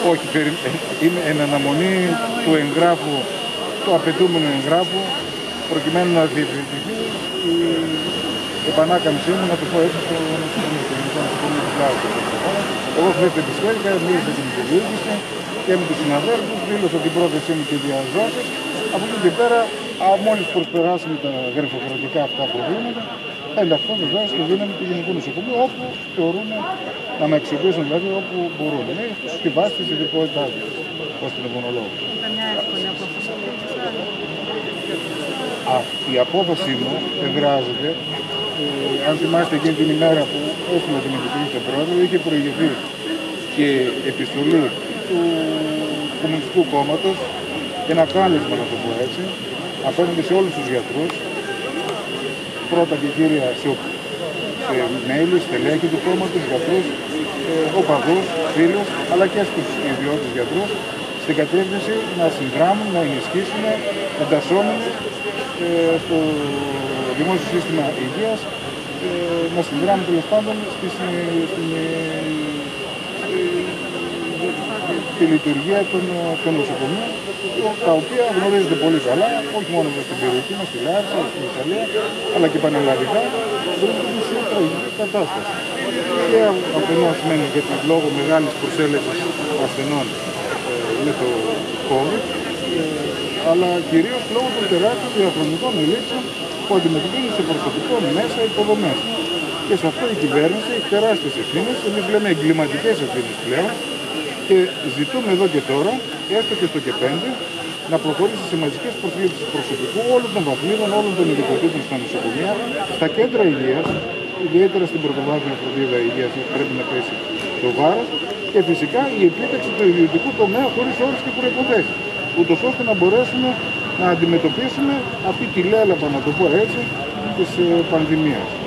Όχι, είναι εν αναμονή του εγγράφου, του απαιτούμενου εγγράφου, προκειμένου να διευρυνθεί η επανάκαμψή μου, να το πω έτσι, στο νοσοκομείο της Λάρισας. Εγώ χθες το επιστρέφηκα, μίλησα και με τη διοίκηση και με τους συναδέλφους, δήλωσα την πρόθεσή μου και διαζώσεις. Από εκεί και πέρα, μόλις προσπεράσουμε τα γραφειοκρατικά αυτά προβλήματα, θα ενταχθώ βεβαίως στη δύναμη του Γενικού Νοσοκομείου, όπου θεωρούν να με αξιοποιήσουν, δηλαδή όπου μπορούν. Είναι στη βάση της ειδικότητάς τους, ως πνευμονολόγο. Ήταν μια εύκολη απόφαση. Η απόφαση μου εδράζεται, αν θυμάστε εκείνη την ημέρα που έχουμε την επιτυχία στον πρόεδρο, είχε προηγηθεί και επιστολή του Κομμουνιστικού Κόμματος, ένα κάλεσμα, να το πω έτσι, απέναντι σε όλους τους γιατρούς, πρώτα και κύρια σε μέλη, στελέχη του κόμματος, γιατρούς, οπαδούς, φίλους, αλλά και στους ιδιώτες γιατρούς, στην κατεύθυνση να συνδράμουν, να ενισχύσουν, εντασσόμενοι στο δημόσιο σύστημα υγείας, να συνδράμουν τέλος πάντων στη λειτουργία των νοσοκομείων, τα οποία γνωρίζετε πολύ καλά, όχι μόνο στην περιοχή μας, στη Λάρισα, στην Ιταλία, αλλά και πανελλαδικά, βρίσκονται σε τραγική κατάσταση. Και αφενός σημαίνει γιατί λόγω μεγάλης προσέλευσης ασθενών με το COVID, αλλά κυρίως λόγω των τεράστιων διαχρονικών ελλείψεων που αντιμετωπίζουν σε προσωπικό, μέσα, υποδομές. Και σε αυτό η κυβέρνηση έχει τεράστιες ευθύνες, εμείς λέμε εγκληματικές ευθύνες πλέον, και ζητούμε εδώ και τώρα, έστω και στο ΚΕ5, να προχωρήσει σε μαζικές προσλήψεις προσωπικού όλων των βαθμίδων, όλων των ειδικοτήτων στα νοσοκομεία, στα κέντρα υγείας, ιδιαίτερα στην πρωτοβάθμια φροντίδα υγείας πρέπει να πέσει το βάρος, και φυσικά η επίτευξη του ιδιωτικού τομέα χωρίς όρους και προϋποθέσεις, ούτως ώστε να μπορέσουμε να αντιμετωπίσουμε αυτή τη λέλαπα, να το πω έτσι, της πανδημίας.